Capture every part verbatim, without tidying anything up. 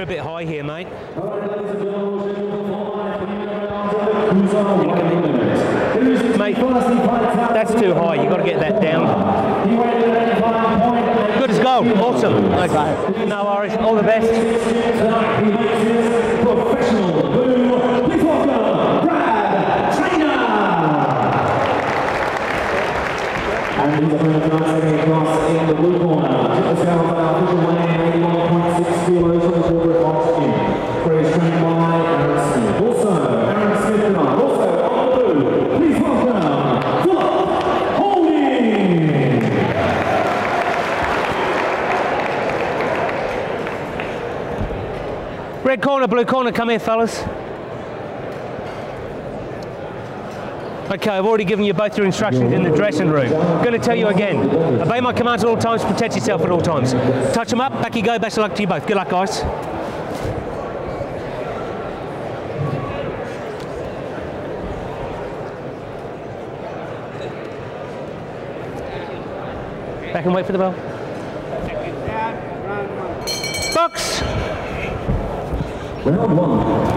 You're a bit high here, mate. Mate, that's too high. You've got to get that down. Good as gold. Awesome. Okay. No worries. All the best. Professional blue. Please welcome Traynor. And he's going to nice across in the blue corner. Just the scale of our official weighing, eighty-one point six kilos for the corporate box in. Praise trained by Aaron Smith. Also, Aaron Smith tonight. Also on the blue. Please welcome Bout holding. Red corner, blue corner, come here, fellas. Okay, I've already given you both your instructions in the dressing room. I'm going to tell you again. Obey my commands at all times, protect yourself at all times. Touch them up, back you go, best of luck to you both. Good luck, guys. Back and wait for the bell. Box! Round one.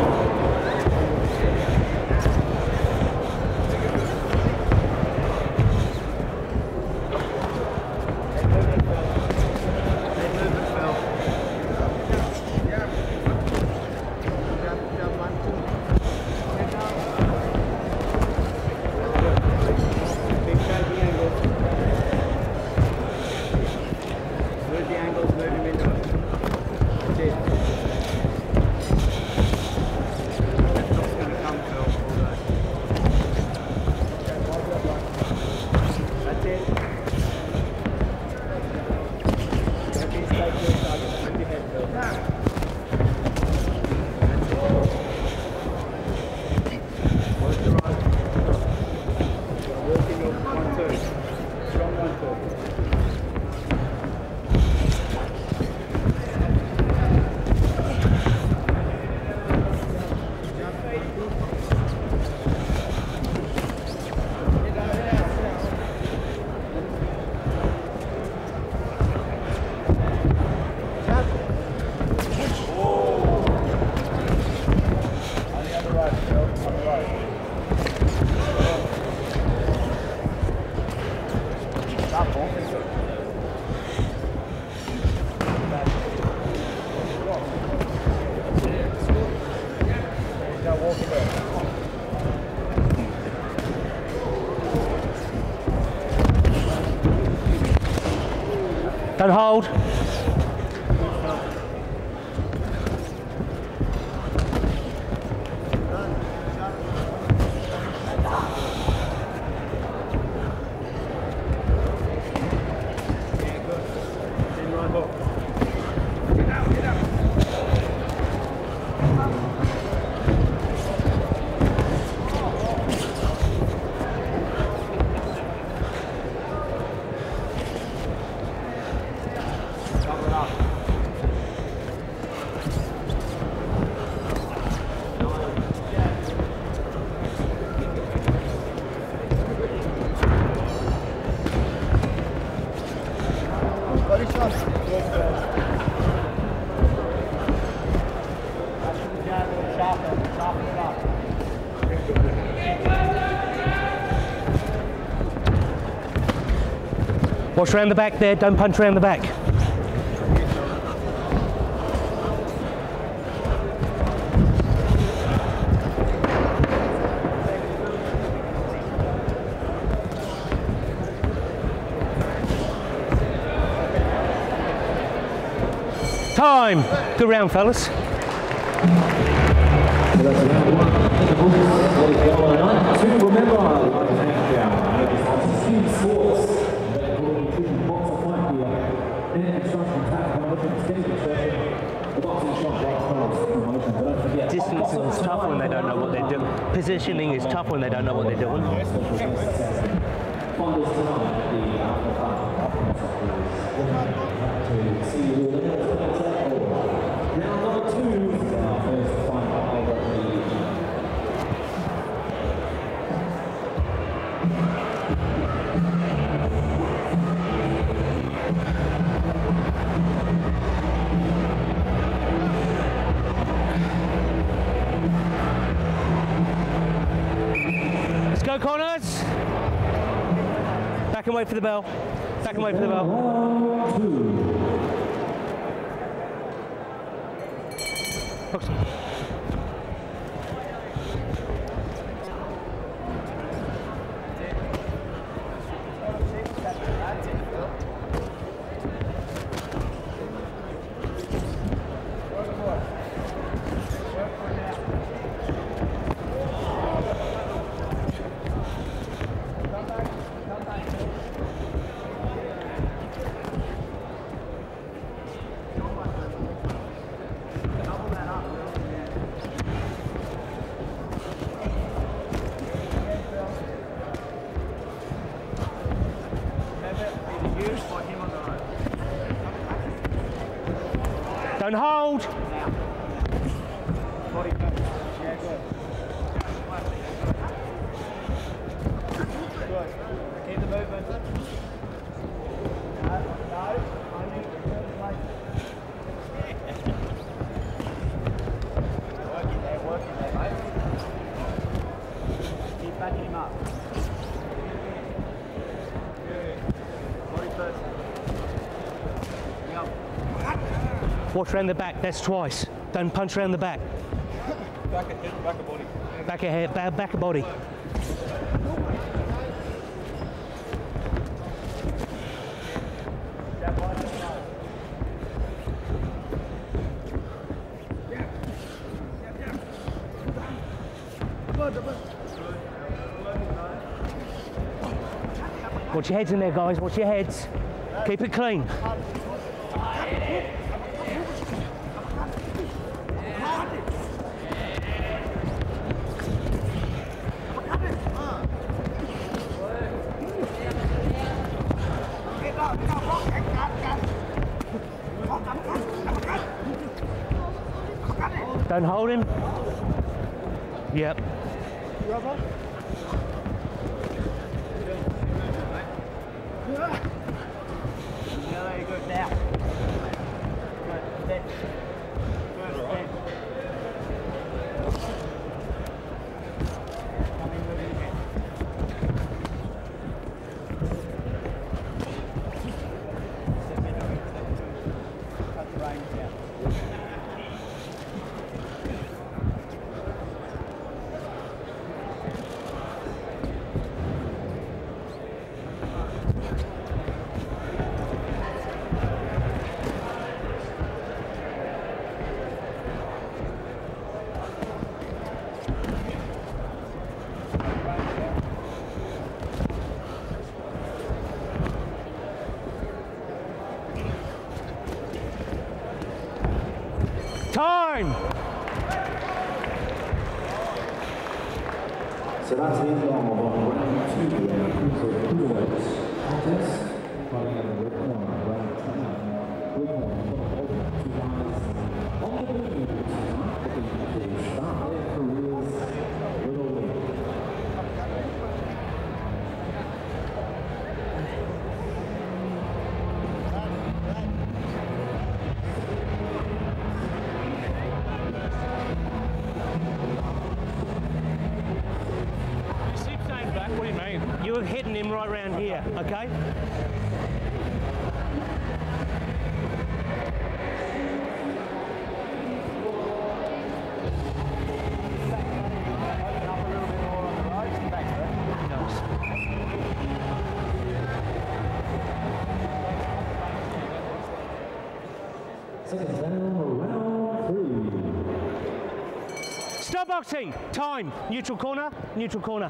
Don't hold. Watch around the back there, don't punch around the back. Time! Good round, fellas. Distance is tough when they don't know what they're doing. Positioning is tough when they don't know what they're doing. and wait for the bell. Back and wait for the bell. Round two. Hooks. Don't hold. Body first. Yeah, good. Good. Keep the movement. No, no. Only turn like. Working there, working there, mate. Keep backing him up. Good. Body first. Go. Watch around the back, that's twice. Don't punch around the back. Back of head, back of body. Back of head, back, back of body. Jab right to the nose. Watch your heads in there, guys, watch your heads. Keep it clean. Don't hold him. Yep. Rubber. Yeah, there you go. Now. Good. Then. Good. Then. Come in with it again. Step in. Cut the reins down. Time! So that's the end of round two, the cruiserweights contest. Fighting in the red corner, round ten. Red corner, two guys on the blue tonight, looking to start their careers with a win. What do you mean? You were hitting him right around here, okay? Seconds down, round three. Stop boxing! Time! Neutral corner, neutral corner.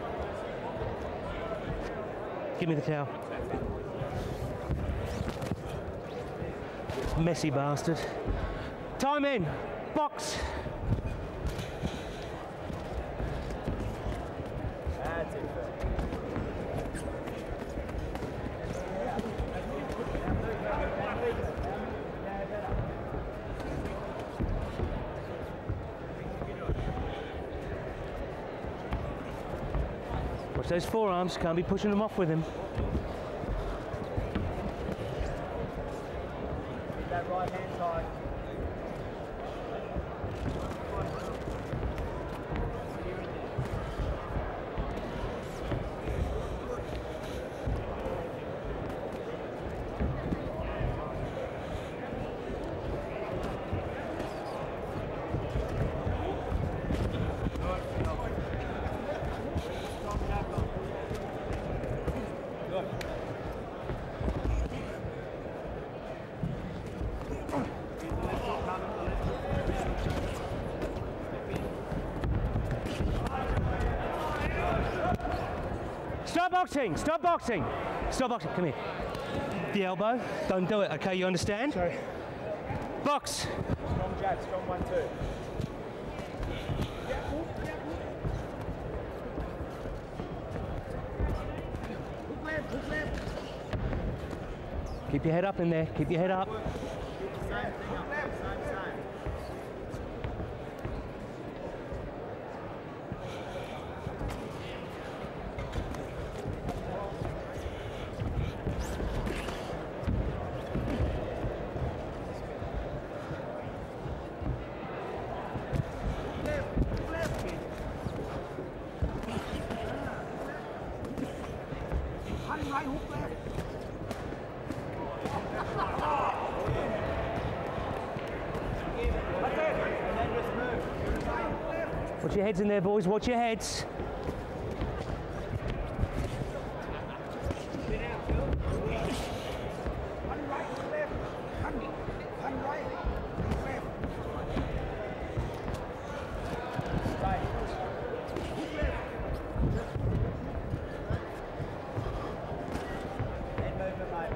Give me the towel. Messy bastard. Time in. Box. That's it. Watch those forearms, can't be pushing them off with him. That right hand side. boxing, stop boxing. Stop boxing, come here. The elbow, don't do it, okay, you understand? Sorry. Box. Strong jab, strong one, two. Hook left, hook left. Keep your head up in there, keep your head up. Same thing up, same, same. Right hook left. That's it. And then just move. Watch your heads in there, boys, watch your heads. Get out, Phil. One right, hook left. One, one right, hook left. Right. Hook left. Head movement, mate.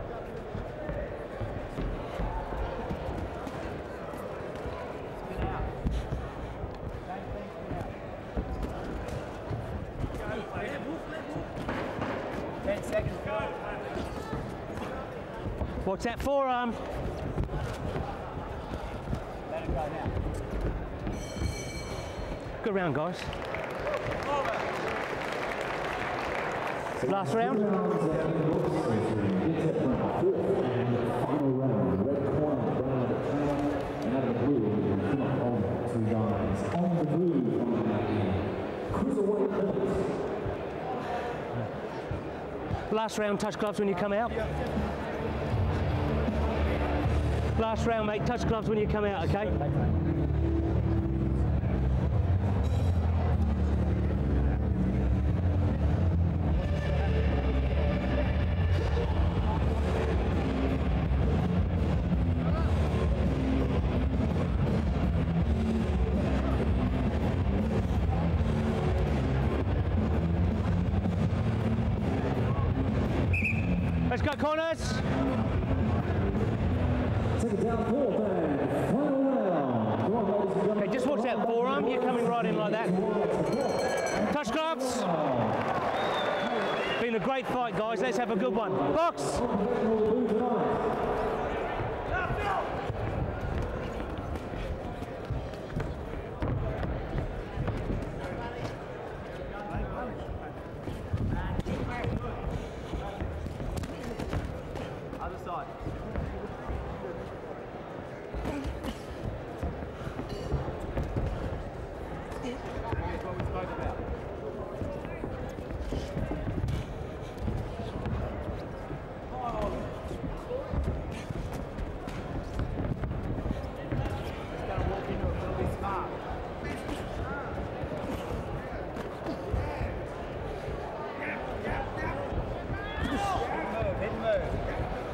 Spin out. Same thing, spin out. Go, left hook, left hook. Ten seconds, go. Watch that forearm. Let it go now. Good round, guys. Last round. Final round. Red corner, Brad Traynor, and out of the blue, we come up on two guys. On the blue, on the back end. Cruiserweight belts. Last round, touch gloves when you come out. Last round, mate, touch gloves when you come out, okay? Let's go, corners. Take it down four, bang. Final round. Come on, ladies and gentlemen. Okay, just watch that forearm. You're coming right in like that. Touch gloves. Been a great fight, guys. Let's have a good one. Box. Other side. That's what we spoke about. Just gotta walk into it a little bit smart. Head move, head move.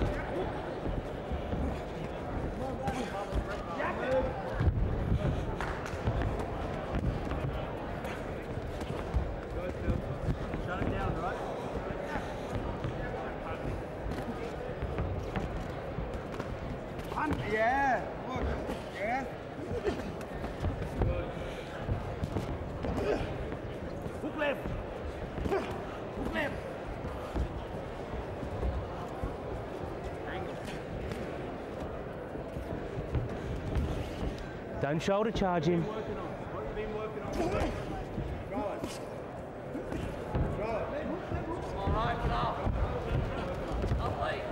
Shut it down, right? Hunt, yeah. Look, yeah. Hook left. Hook left. Don't shoulder charge him. Working on. What have you been working on? Throw it. Throw it. All right, put up. Up late.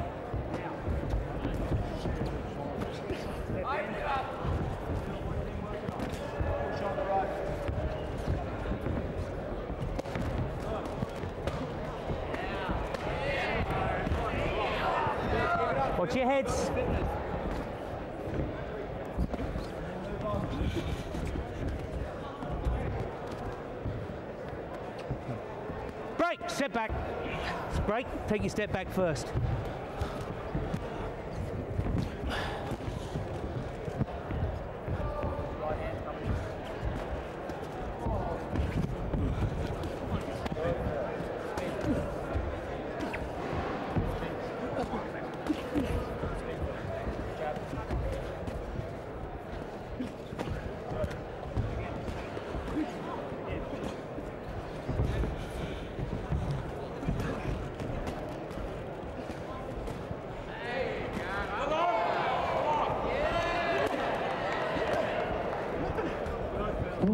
Open it up. Push on the right. Watch your heads. Break, step back. Break, take your step back first. Right hand coming.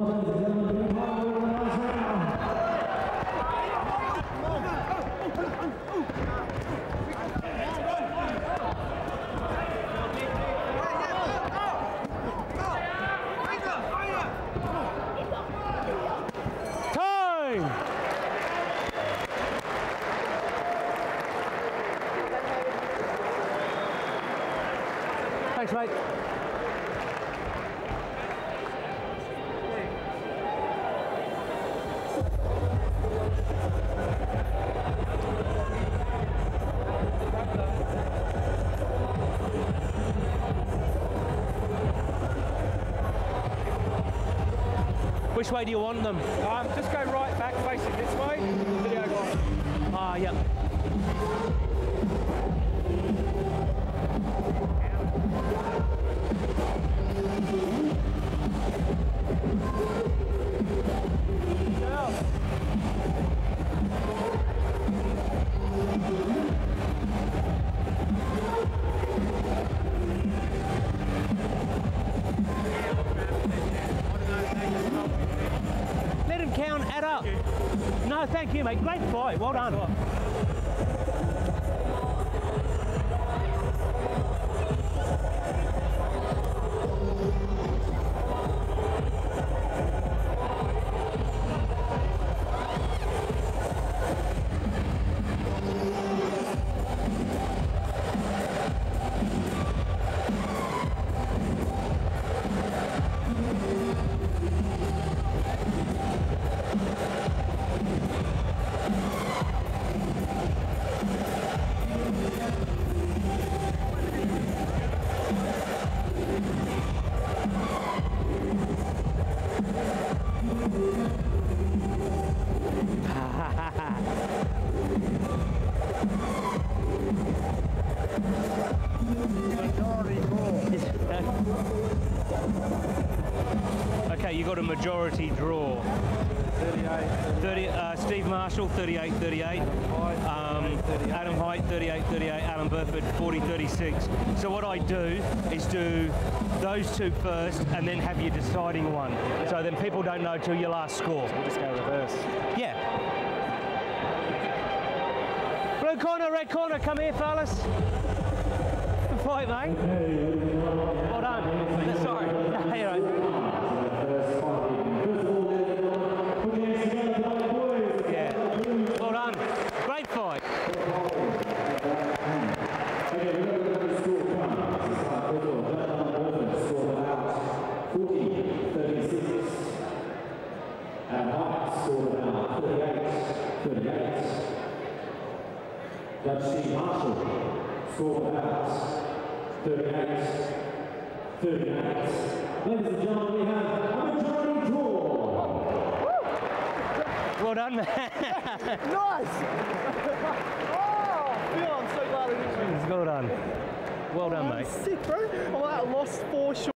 ladies and gentlemen, big part of the last round. Thanks, mate. Which way do you want them? Um, just go right back, facing this way. Video on. Ah, uh, yeah. Let him count, add up. No, thank you, mate. Great fight. Well done. Okay, you got a majority draw. thirty-eight. thirty, uh, Steve Marshall, thirty-eight thirty-eight. Um, Adam Height, thirty-eight thirty-eight. Alan Burford, forty thirty-six. So what I do is do those two first and then have your deciding one. So then people don't know till your last score. We'll just go reverse. Yeah. Blue corner, red corner, come here, fellas. Good fight, mate. Well done. Sorry. No, you're right. Yeah. Well done. Great fight. Okay, we're going to go to score scored about forty thirty-six. And White scored about thirty-eight thirty-eight. Judge Steve Marshall scored about thirty-eight thirty-eight. Ladies and gentlemen, we have a majority draw. Well done, man. Nice! Oh, Phil, I'm so glad I didn't win. Well done. Well done, mate. Sick, bro. I lost four shots.